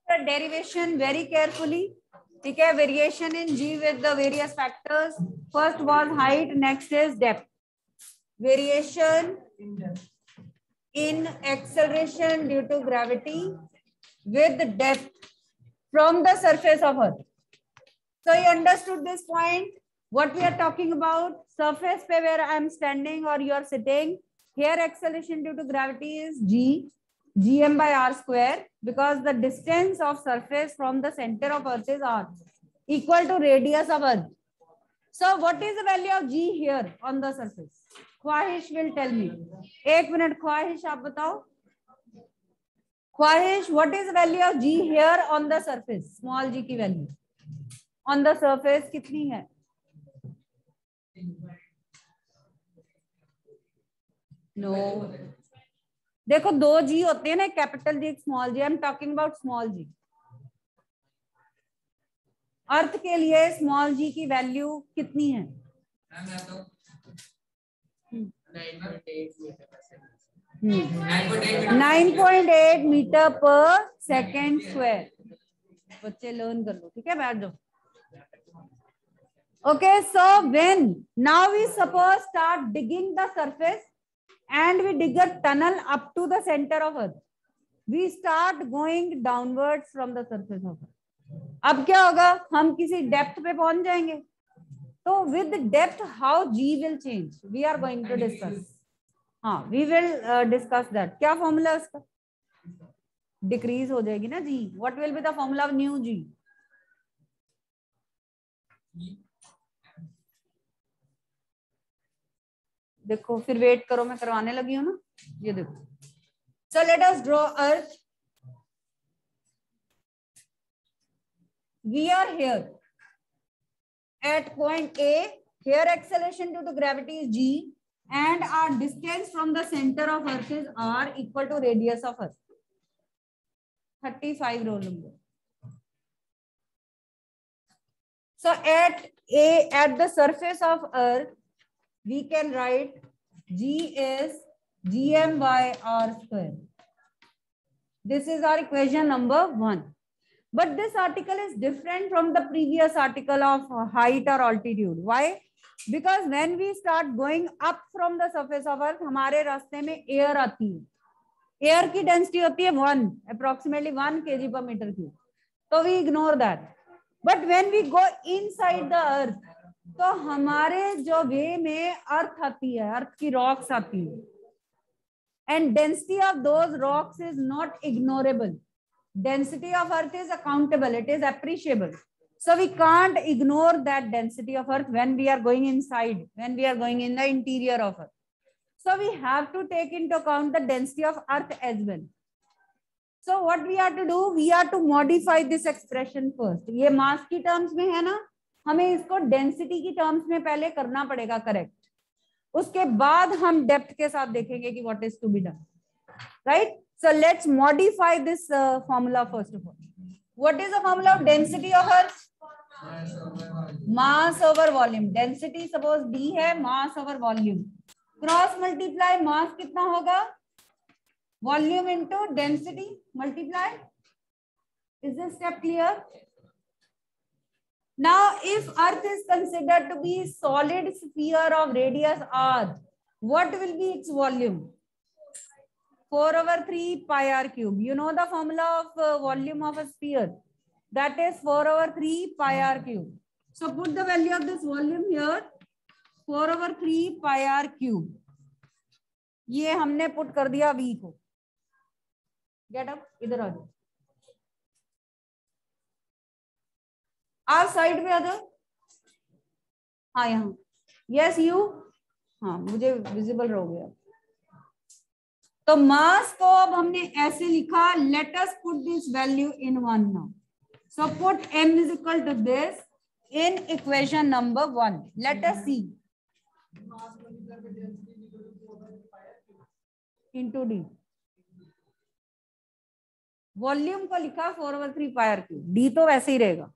derivation very carefully. ठीक है, variation in G with the various factors. First was height, next is depth. Variation in acceleration due to gravity with depth from the surface of Earth. So you understood this point? What we are talking about? Surface पे where I am standing or you are sitting. Here acceleration due to gravity is G, Gm by R square, because the distance of surface from the center of Earth is R, equal to radius of Earth. So what is the value of G here on the surface? ख्वाहिश will tell me. एक minute, Khwahish आप बताओ. ख्वाहिश, what is the value of G here on the surface? Small g की value on the surface कितनी है? No. देखो दो जी होते हैं ना, capital G, small G. I am talking about small G. Earth के लिए स्मॉल जी की वैल्यू कितनी है? 9.8 मीटर पर सेकेंड स्क्वायर. बच्चे लर्न कर लो, ठीक है, बैठ जाओ. Okay, so when now we suppose start digging the surface and we dig a tunnel up to the center of Earth. We start going downwards from the surface of Earth. अब क्या होगा? हम किसी डेप्थ पे पहुंच जाएंगे. तो with depth how G will change? We are going to discuss. हाँ, we will discuss that. क्या फॉर्मूला उसका? डिक्रीज हो जाएगी ना G. What will be the formula of new G? देखो फिर वेट करो, मैं करवाने लगी हूँ ना. ये देखो. So let us draw Earth. We are here at point A. Here acceleration due to gravity is G and our distance from the center of Earth is R, equal to radius of Earth. 35 roll number. So at the surface of Earth, we can write G is Gm by R square. This is our equation number 1. But this article is different from the previous article of height or altitude. Why? Because when we start going up from the surface of Earth, हमारे रास्ते में air आती है. Air की density होती है 1, approximately 1 kg per meter cube. So we ignore that. But when we go inside the Earth, तो हमारे जो वे में अर्थ आती है, अर्थ की रॉक्स आती है, and density of those rocks is not ignorable. Density of Earth is accountable, it is appreciable. So we can't ignore that density of Earth when we are going inside, when we are going in the interior of Earth. So we have to take into account the density of Earth as well. So what we have to do, we have to modify this expression first. ये mass की terms में है ना, हमें इसको density की terms में पहले करना पड़ेगा करेक्ट. उसके बाद हम डेप्थ के साथ देखेंगे कि what is to be done. Right? So let's modify this formula first of all. What is the formula of density of Earth? Mass over volume. Density suppose D है, mass over volume. Cross multiply mass कितना होगा? Volume into density multiply. Is this step clear? Now, if Earth is considered to be solid sphere of radius r, what will be its volume? 4/3 pi r cube. You know the formula of volume of a sphere. That is 4/3 pi r cube. So put the value of this volume here. 4/3 pi r cube. ये हमने put कर दिया v को. Get up, इधर आ जाओ. आप side में आ जाओ. हाँ यहाँ. Yes you. हाँ मुझे विजिबल रह गया. तो मास को अब हमने ऐसे लिखा. Let us put this value in one now. So put m is equal to this in equation number 1. Let us see. Into D. Volume को लिखा 4/3 पाई आर क्यूब. डी तो वैसे ही रहेगा.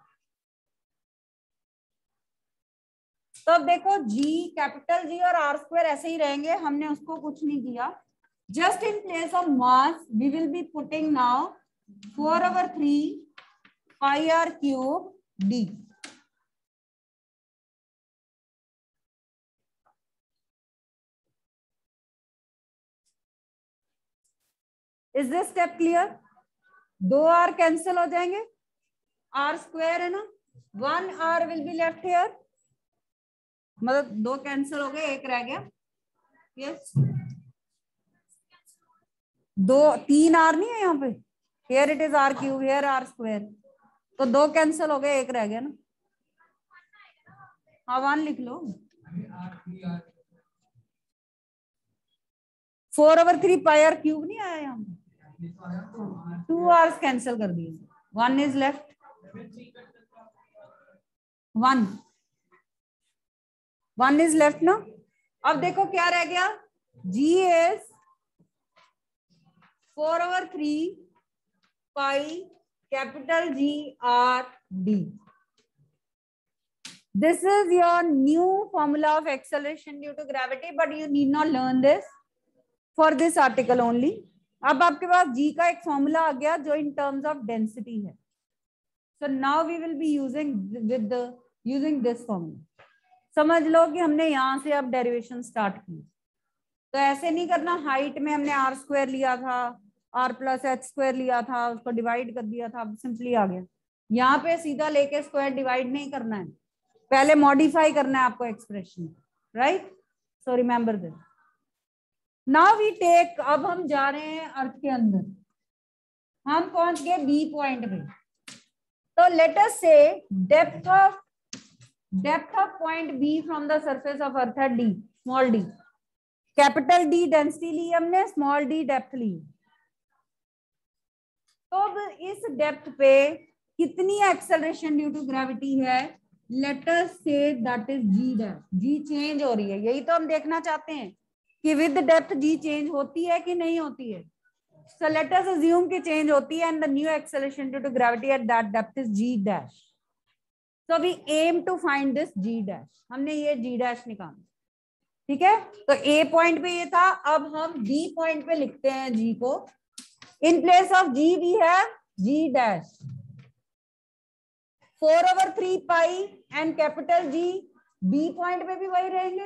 तो अब देखो G, कैपिटल G और R स्क्वायर ऐसे ही रहेंगे. हमने उसको कुछ नहीं किया. Just in place of mass we will be putting now 4/3 pi r cube d. Is this step clear? 2r cancel हो जाएंगे, r स्क्वायर है ना, 1r will be left here, मतलब 2 कैंसिल हो गए, 1 रह गया। यस, 3 r नहीं है यहाँ पे, here it is r cube, here r square, तो 2 कैंसिल हो गए, 1 रह गया ना। हाँ 1 लिख लो। 4/3 पाई आर क्यूब नहीं आया यहाँ पे, 2 आवर्स कैंसिल कर दिए, 1 इज लेफ्ट, 1 इज लेफ्ट ना। अब देखो क्या रह गया, g इज 4/3 pi capital G R D. This is your new formula of acceleration due to gravity, but you need not learn this for this article only. अब आपके पास G का एक फॉर्मूला आ गया जो in terms of density है. So now we will be using this formula. समझ लो कि हमने यहां से अब डेरिवेशन स्टार्ट की, तो ऐसे नहीं करना, हाइट में हमने r स्क्वायर लिया था, r प्लस एच स्क्वायर लिया था, उसको डिवाइड कर दिया था, अब सिंपली आ गया। यहाँ पे सीधा लेके स्क्वायर डिवाइड नहीं करना है, पहले मॉडिफाई करना है आपको expression, right? So remember this. Now we take, अब हम जा रहे हैं अर्थ के अंदर, हम पहुंच गए बी पॉइंट पे, तो let us say depth of point B from the surface of Earth है D, small D, capital D density ली हमने, स्मॉल डी डेप्थ ली। तो अब इस डेप्थ पे कितनी एक्सेलरेशन ड्यू टू ग्रेविटी है, let us say that is G dash, G change हो रही है, यही तो हम देखना चाहते हैं कि विद डेप्थ जी चेंज होती है कि नहीं होती है। सो लेट अस अज्यूम कि चेंज होती है, and the new acceleration due to gravity at that depth is G dash. So we aim to find this G dash, हमने ये जी डैश निकालना, ठीक है? तो ए पॉइंट पे ये था, अब हम बी पॉइंट पे लिखते हैं जी को, in place of G we है G dash, 4/3 pi and capital G, B point पे भी वही रहेंगे,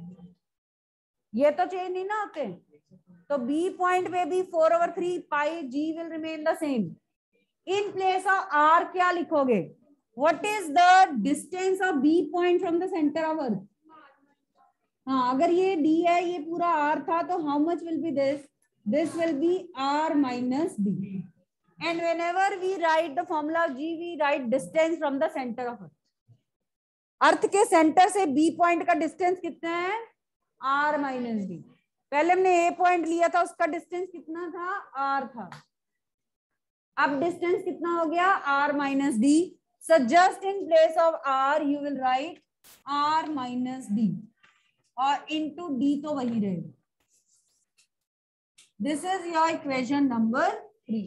ये तो चेंज नहीं ना होते, तो बी पॉइंट पे भी 4/3 pi G will remain the same. In place of R क्या लिखोगे, what is the distance of B point from the centre of Earth? हाँ, अगर ये डी है, ये पूरा आर था, तो how much will be this will be R minus D, and whenever we write the formula of G, we write distance from the center of Earth. Earth के centre से बी पॉइंट का distance कितना है, r minus D. पहले हमने ए point लिया था, उसका डिस्टेंस कितना था, r था, अब डिस्टेंस कितना हो गया, r minus D. So just in place of r you will write r minus D, और इनटू d तो वही रहेगा। This is your equation number 3।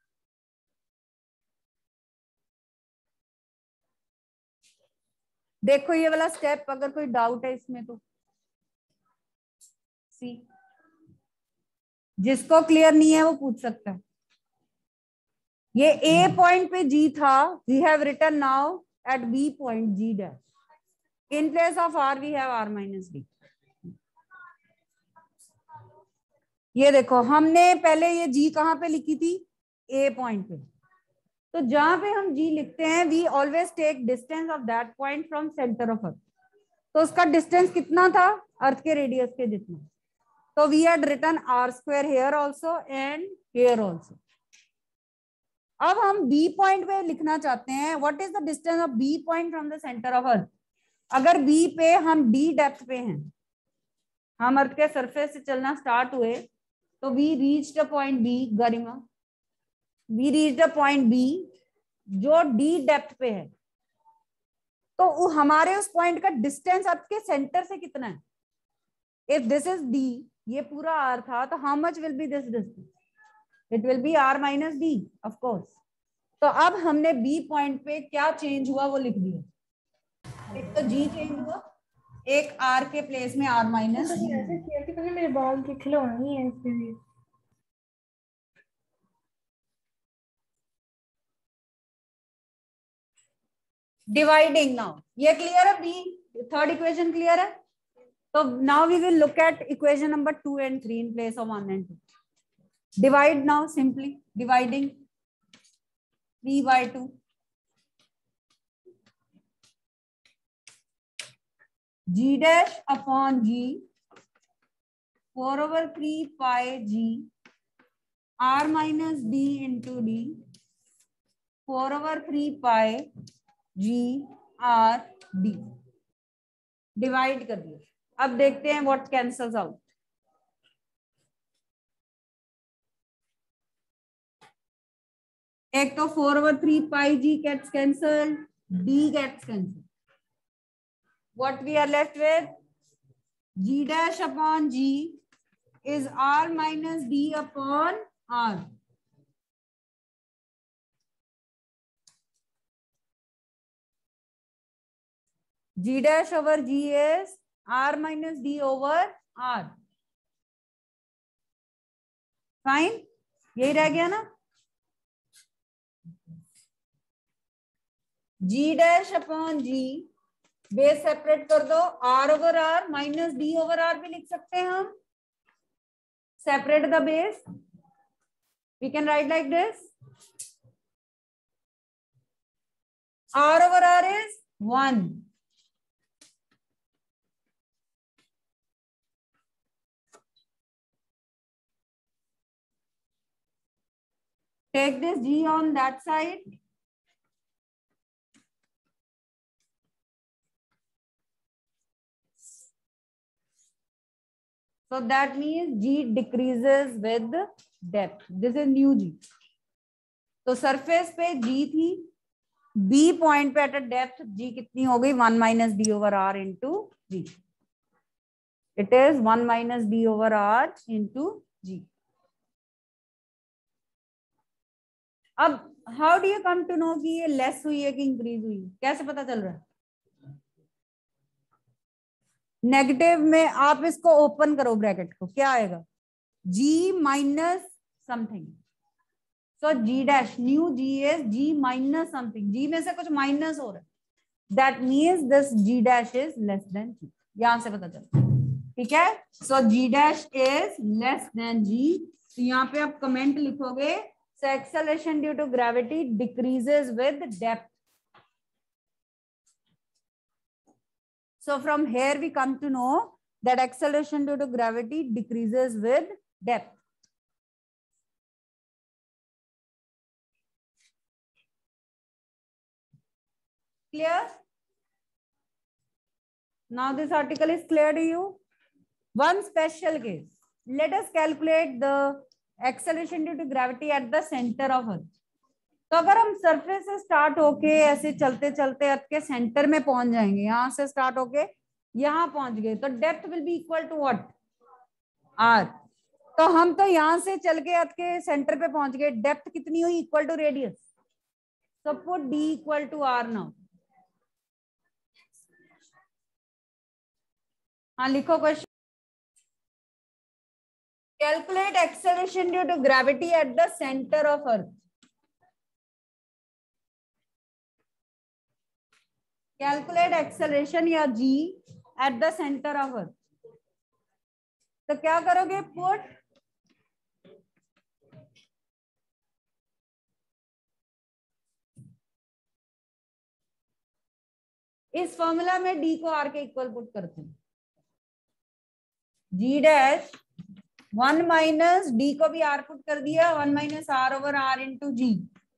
देखो ये वाला स्टेप, अगर कोई डाउट है इसमें तो सी, जिसको क्लियर नहीं है वो पूछ सकता है। ये ए पॉइंट पे जी था, we have written now at B point G dash, in place of R we have R minus D. ये देखो हमने पहले ये जी कहाँ पे लिखी थी, ए पॉइंट पे, तो जहां पे हम जी लिखते हैं we always take distance of that point from centre of Earth, तो उसका डिस्टेंस कितना था, अर्थ के रेडियस के जितना, तो we had written R square here also and here also. अब हम बी पॉइंट पे लिखना चाहते हैं, what is the distance of B point from the centre of Earth. अगर बी पे हम डी डेप्थ पे हैं, हम अर्थ के सरफेस से चलना स्टार्ट हुए, तो we reached a point B, Garima we reached a point B जो डी डेप्थ पे है, तो हमारे उस पॉइंट का डिस्टेंस अर्थ के सेंटर से कितना है, इफ दिस इज डी, ये पूरा आर था, तो how much will be this distance, it will be R minus D of course. तो अब हमने बी पॉइंट पे क्या चेंज हुआ वो लिख दिया, एक तो जी चेंज हुआ, एक आर के प्लेस में आर माइनस, मेरे बाल के खिलौने ही हैं इसके लिए। डिवाइडिंग नाउ, ये क्लियर है? बी थर्ड इक्वेशन क्लियर है? तो now we will look at equation number 2 and 3 in place of 1 and 2. Divide now, simply dividing 3 by 2. G dash upon G 4 over 3 pi G R minus D into D 4 over 3 pi G R D. Divide कर दिया। अब देखते हैं what cancels out. एक तो 4 over 3 pi G gets cancelled, D gets cancelled. What we are left with? G dash upon G is R minus D upon R. G dash over G is R minus D over R. Fine, यही रह गया ना? G dash upon G, base separate कर दो, R over R minus D over R भी लिख सकते हैं हम। Separate the base, we can write like this. R over R is 1. Take this G on that side. So that means G decreases with depth. This is new G. तो surface पे G थी, B point पे at a depth G कितनी हो गई? 1 minus D over R into G. It is 1 minus D over R into G. अब how do you come to know कि ये लेस हुई है कि इंक्रीज हुई है? कैसे पता चल रहा है? नेगेटिव में आप इसको ओपन करो ब्रैकेट को, क्या आएगा? G minus something. So G dash new G is G minus something. G में से कुछ माइनस हो रहा है, that means this G dash is less than G। यहां से पता चलता है, ठीक है? So G dash is less than G। तो यहाँ पे आप कमेंट लिखोगे, so acceleration due to gravity decreases with depth. So from here we come to know that acceleration due to gravity decreases with depth. Clear? Now this article is clear to you. One special case. Let us calculate the acceleration due to gravity at the center of Earth. तो अगर हम surface से start होके ऐसे चलते चलते अर्थ के centre में पहुंच जाएंगे, यहां से स्टार्ट होके यहां पहुंच गए, तो depth will be equal to what? R. तो हम तो यहां से चल के अर्थ के सेंटर पे पहुंच गए, डेप्थ कितनी हुई? Equal to radius. So put D equal to R now. हाँ लिखो question. Calculate acceleration due to gravity at the centre of Earth. Calculate acceleration या G at the centre of Earth. तो क्या करोगे? पुट इस formula में D को are के इक्वल पुट करते हैं। जी डैश 1 माइनस डी को भी आर पुट कर दिया, 1 minus R over R into G.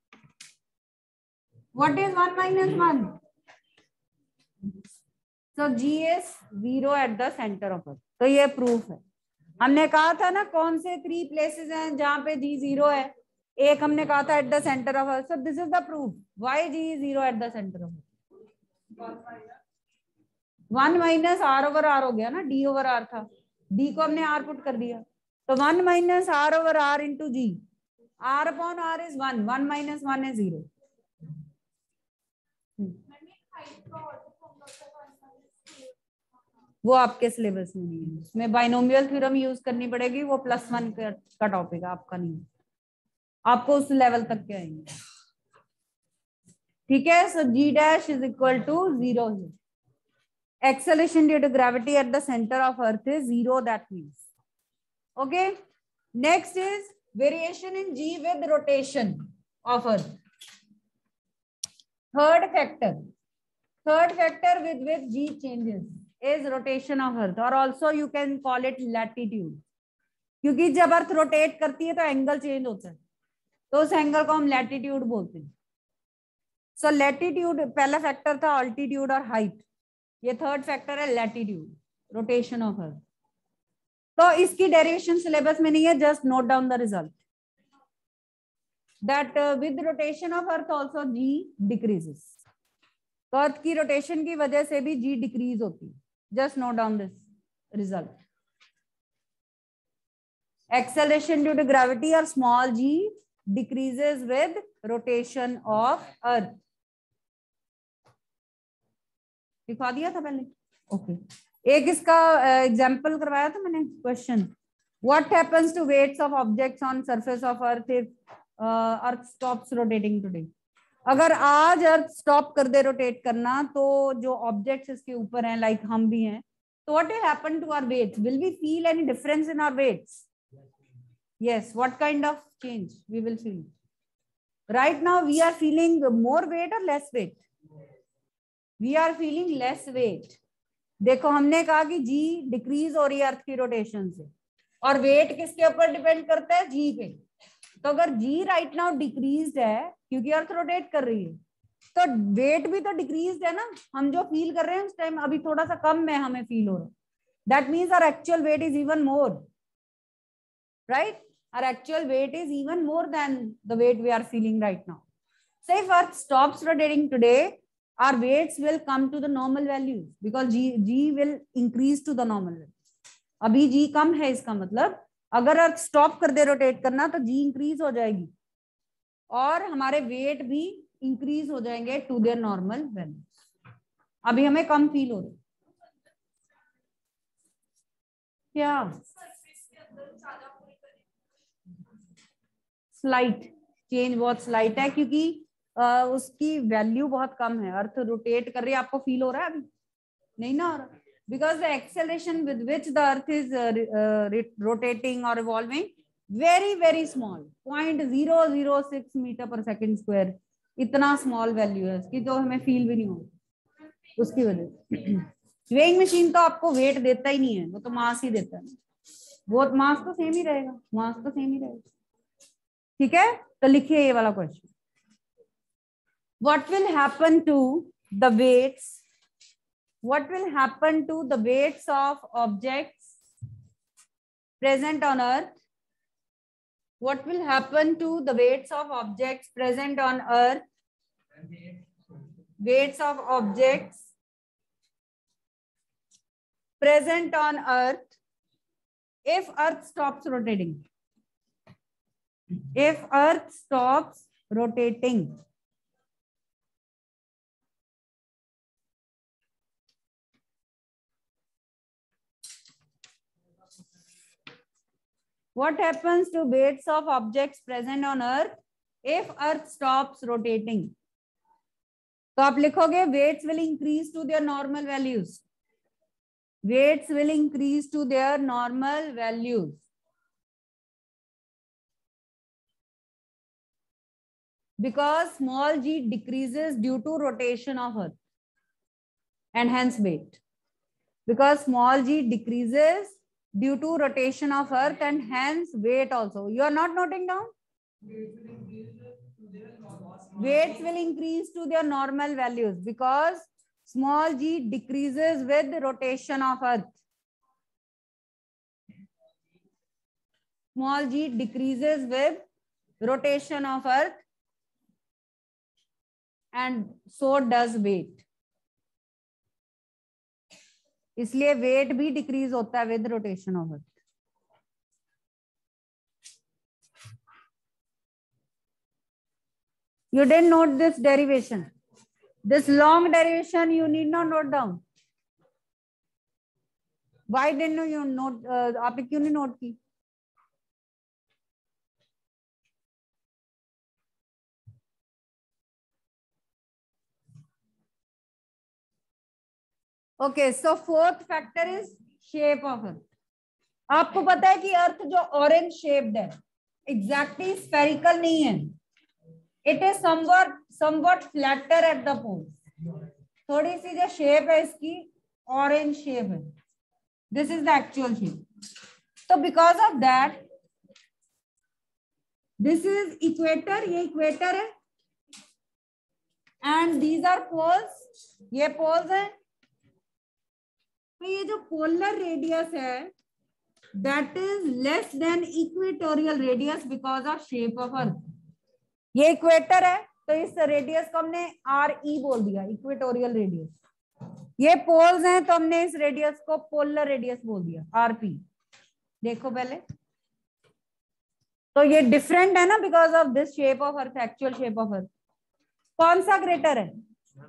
What is 1 minus 1? So G is 0 at the centre of Earth. तो ये प्रूफ है। हमने कहा था ना कौन से 3 प्लेसेस हैं जहां पे जी 0 है। एक हमने कहा था at the centre of Earth. So this is the proof why G is 0 at the centre of Earth. 1 minus R over R हो गया ना, डी ओवर आर था, डी को हमने आर पुट कर दिया, तो 1 minus R over R into G. R upon R is 1, 1 minus 1 is 0। वो आपके सिलेबस में नहीं है, उसमें बाइनोमियल थ्योरम यूज करनी पड़ेगी, वो +1 का टॉपिक है, आपका नहीं। आपको उस लेवल तक के आएंगे। ठीक है, so g dash is equal to 0 है. Acceleration due to gravity at the center of earth is 0, that means. Okay. Next is variation in g with rotation of earth. Third factor with which g changes is rotation of earth, or also you can call it latitude. क्योंकि जब earth rotate करती है तो angle change होता है, तो उस angle को हम लैटिट्यूड बोलते हैं. सो लैटिट्यूड पहला फैक्टर था, ऑल्टीट्यूड और हाइट. ये थर्ड फैक्टर है लैटिट्यूड, रोटेशन ऑफ अर्थ. तो इसकी डेरिवेशन सिलेबस में नहीं है, just note down the result that with rotation of Earth also G decreases. तो अर्थ की रोटेशन की वजह से भी जी डिक्रीज होती है. Just note down this result. Acceleration due to gravity or small g decreases with rotation of earth. दिखा दिया था पहले. ओके. एक इसका एग्जांपल करवाया था मैंने. Question, what happens to weights of objects on surface of Earth if Earth stops rotating today. अगर आज अर्थ स्टॉप कर दे रोटेट करना, तो जो ऑब्जेक्ट्स इसके ऊपर हैं, लाइक हम भी हैं, तो what will happen to our weights? Will we feel any difference in our weights? Yes. What kind of change we will feel? Right now we are feeling more weight or less weight? We are feeling less weight. देखो, हमने कहा कि g decrease हो रही है अर्थ की rotation से, और वेट किसके ऊपर डिपेंड करता है? g पे. तो अगर g राइट नाउ डिक्रीज है क्योंकि अर्थ रोटेट कर रही है, तो वेट भी तो डिक्रीज है ना. हम जो फील कर रहे हैं उस टाइम अभी थोड़ा सा कम में हमें फील हो रहा है. That means our actual weight is even more, right? Our actual weight is even more than the weight we are feeling right now. So if Earth stops rotating today, our weights will come to the normal values because g will increase to the normal values. अभी g कम है, इसका मतलब अगर अर्थ stop कर दे rotate करना तो g increase हो जाएगी और हमारे वेट भी इंक्रीज हो जाएंगे टू देयर नॉर्मल वैल्यूज. अभी हमें कम फील हो रहा है. क्या स्लाइट चेंज, बहुत स्लाइट है क्योंकि उसकी वैल्यू बहुत कम है. अर्थ रोटेट कर रही है, आपको फील हो रहा है? अभी नहीं ना हो रहा, because the acceleration with which the Earth is rotating और revolving very very small, 0.006 metre per second square. इतना स्मॉल वैल्यू है इसकी, तो हमें फील भी नहीं हो. उसकी वजह से वेइंग मशीन तो आपको वेट देता ही नहीं है, वो तो मास ही देता है. वो मास तो सेम ही रहेगा, मास तो सेम ही रहेगा. ठीक है, तो लिखिए ये वाला question. What will happen to the weights, what will happen to the weights of objects present on Earth, what will happen to the weights of objects present on Earth, weights of objects present on earth if earth stops rotating. If earth stops rotating, what happens to weights of objects present on earth if earth stops rotating? तो आप लिखोगे weights will increase to their normal values. Weights will increase to their normal values. Because small g decreases due to rotation of earth and hence weight. Because small g decreases due to rotation of earth and hence weight also. You are not noting down? Weights will increase to their normal values because small g decreases with rotation of earth. Small g decreases with rotation of earth and so does weight. इसलिए weight भी decrease होता है with rotation of earth. You didn't note this derivation. This long derivation you need not note down. Why didn't you note? आपने क्यों नहीं note की? Okay, so fourth factor is shape of Earth. आपको पता है कि अर्थ जो orange shaped है एग्जैक्टली स्फेरिकल नहीं है, it is somewhat flatter at the pole. थोड़ी सी जो शेप है इसकी ऑरेंज शेप है, this is the actual shape. तो because of that this is equator, ये इक्वेटर है एंड दीज आर पोल्स, ये पोल्स हैं। तो ये जो पोलर रेडियस है that is less than equatorial radius because of shape of Earth. ये इक्वेटर है तो इस रेडियस को हमने आर ई बोल दिया, इक्वेटोरियल रेडियस। ये पोल्स हैं तो हमने इस रेडियस को पोलर रेडियस बोल दिया, आर पी। देखो पहले, तो ये डिफरेंट है ना because of this shape of Earth, actual shape of Earth. कौन सा ग्रेटर है?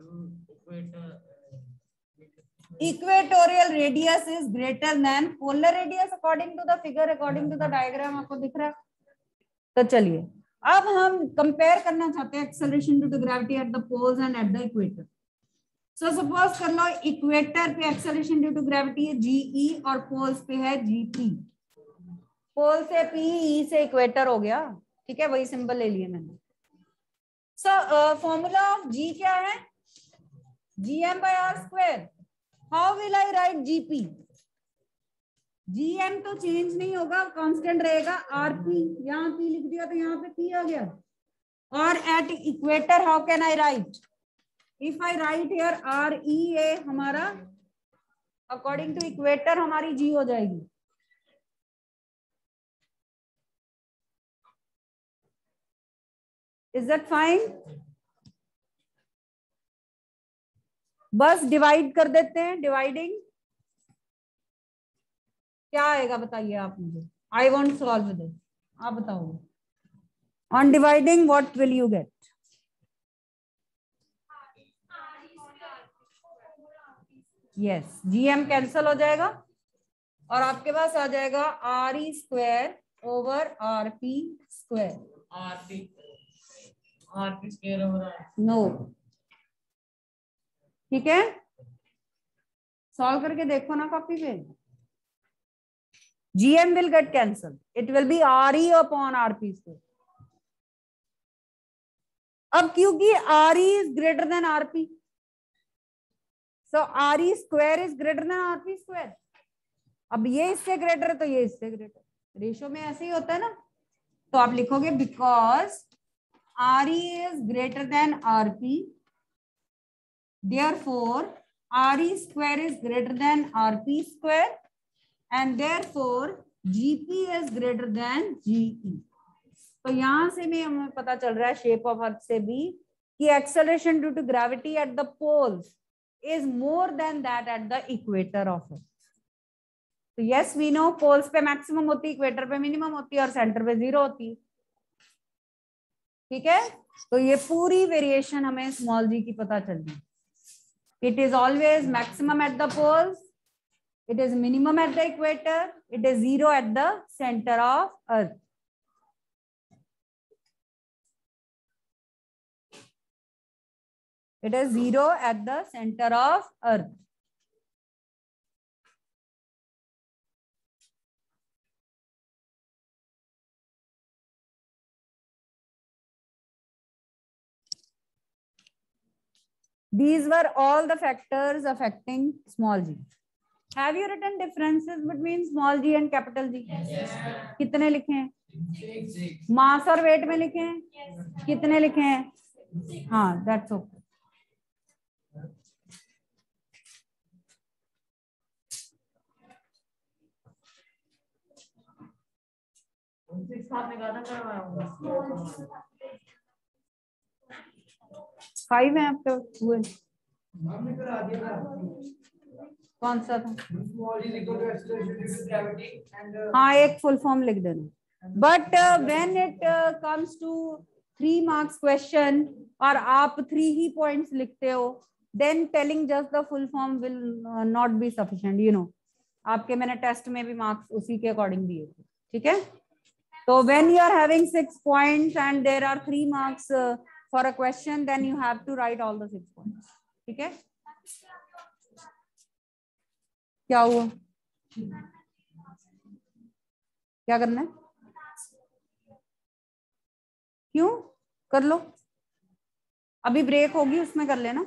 Equatorial radius is greater than polar radius according to the figure, according to the diagram. आपको दिख रहा है? तो चलिए अब हम कंपेयर करना चाहते हैं acceleration due to gravity at the poles and at the equator. So suppose कर लो इक्वेटर पे एक्सेलरेशन ड्यू टू ग्रेविटी है जीई और पोल्स पे है जीपी। पोल से पी, ई से इक्वेटर हो गया, ठीक है, वही सिंबल ले लिए मैंने। सो फॉर्मूला ऑफ जी क्या है? GM by R square. How will I write GP? GM तो चेंज नहीं होगा, कांस्टेंट रहेगा, आरपी यहाँ पी लिख दिया तो यहाँ पे पी आ गया। और at equator how can I write? If I write here R E A, हमारा अकॉर्डिंग टू इक्वेटर हमारी जी हो जाएगी। Is that fine? बस डिवाइड कर देते हैं, डिवाइडिंग क्या आएगा बताइए आप मुझे। आई वॉन्ट सॉल्व दिस, आप बताओ। On dividing what will you get? Yes, GM cancel हो जाएगा और आपके पास आ जाएगा R E square over R P square. R P square over no, ठीक है, सॉल्व करके देखो ना कॉपी पे। GM will get cancelled. It will be RE upon RP square. अब क्योंकि RE is greater than RP, so RE square is greater than RP square. अब ये इससे ग्रेटर है तो ये इससे ग्रेटर, रेशो में ऐसे ही होता है ना। तो आप लिखोगे because RE is greater than RP, therefore RE square is greater than RP square, and therefore GP is greater than GE. तो यहां से में हमें पता चल रहा है शेप ऑफ अर्थ से भी कि acceleration due to gravity at the poles is more than that at the equator of Earth. तो यस वी नो पोल्स पे मैक्सिमम होती है, इक्वेटर पे मिनिमम होती है और सेंटर पे 0 होती है, ठीक है। तो ये पूरी वेरिएशन हमें स्मॉल जी की पता चल गई। It is always maximum at the poles, it is minimum at the equator, it is 0 at the center of earth. It is 0 at the center of earth. These were all the factors affecting small g. Have you written differences between small g and capital G? Yes. कितने लिखे हैं? 6. मास और wait में लिखे हैं? Yes. कितने लिखे हैं? 6. हाँ, that's okay. फाइव है आपके हुए? कौन सा था? हाँ, एक फुल फॉर्म लिख देना। But when it comes to 3 marks question और आप 3 ही पॉइंट्स लिखते हो, then telling just the full form will not be sufficient, you know. आपके मैंने टेस्ट में भी मार्क्स उसी के अकॉर्डिंग दिए थे, ठीक है। तो when you are having 6 points and there are 3 marks for a question, then you have to write all the 6 points, ठीक है। क्या हुआ? क्या करना है? क्यों? कर लो, अभी ब्रेक होगी उसमें कर लेना.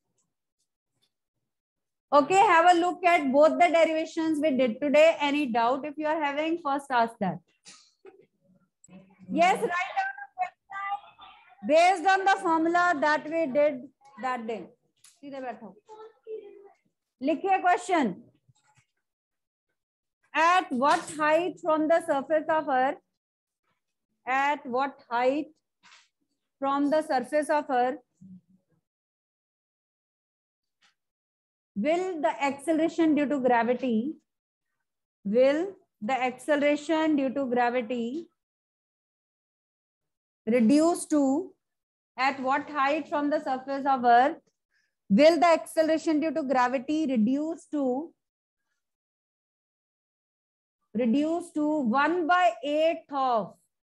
Okay, have a look at both the derivations we did today. Any doubt? If you are having, first ask that. Yes, write down the question based on the formula that we did that day. सीधे बैठो, लिखिए question. At what height from the surface of Earth? At what height from the surface of Earth will the acceleration due to gravity, reduce to, at what height from the surface of Earth will the acceleration due to gravity reduce to 1/8 of,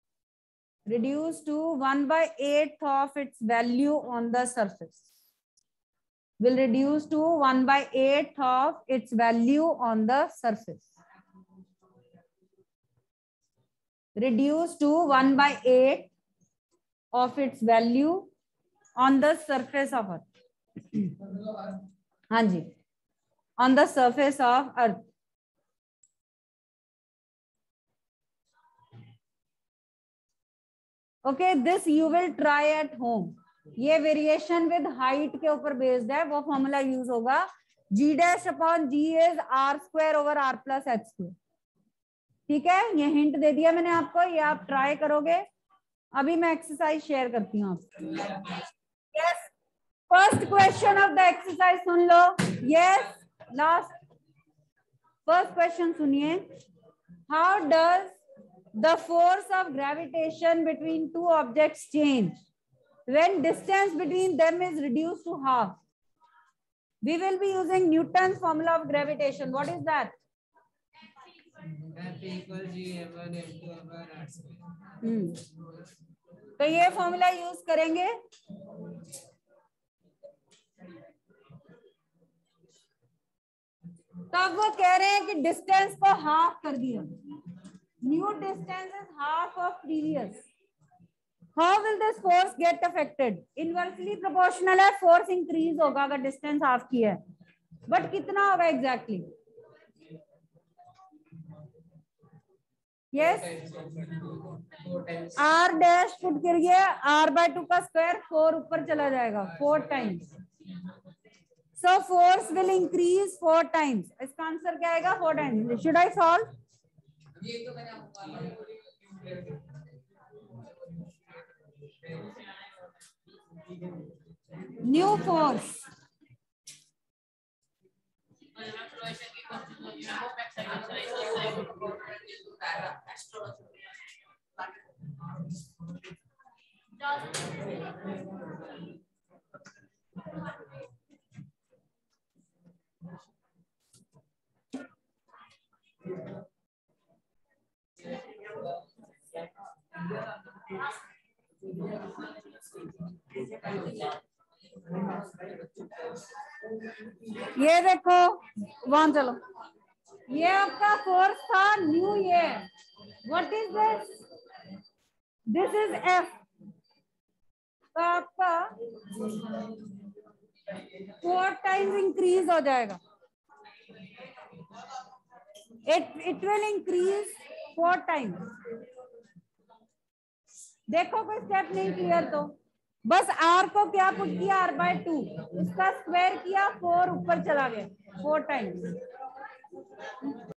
its value on the surface. Will reduce to 1/8 of its value on the surface. Reduce to 1/8 of its value on the surface of Earth. हाँ जी, on the surface of Earth. Okay, this you will try at home. ये variation with height के ऊपर based है, वो formula use होगा. G dash upon G is R² over R plus H². ठीक है, ये हिंट दे दिया मैंने आपको, ये आप ट्राई करोगे. अभी मैं एक्सरसाइज शेयर करती हूँ आपको. Yes, first question of the exercise सुन लो. यस, लास्ट फर्स्ट क्वेश्चन सुनिए. How does the force of gravitation between two objects change when distance between them is reduced to half? We will be using Newton's formula of gravitation. What is that? F equals G/m1 m2/r². तो ये formula use करेंगे. तब वो कह रहे हैं कि distance को हाफ कर दिया. New distance is half of previous. How will this force get affected? Inversely proportional है, force increase होगा अगर distance half की है. But कितना होगा exactly? Yes. R dash put करिए, R/2 का स्क्वायर 4 ऊपर चला जाएगा 4 times. So force will increase 4 times. इसका आंसर क्या आएगा? 4 times. Should I solve? New force. ये देखो, वहां चलो. ये आपका फोर्स था न्यू. ये what is this? This is F. तो आपका 4 टाइम्स इंक्रीज हो जाएगा. It will increase 4 times. देखो कोई स्टेप नहीं क्लियर तो बस R को क्या पुट किया? R/2. उसका स्क्वायर किया, 4 ऊपर चला गया 4 टाइम्स.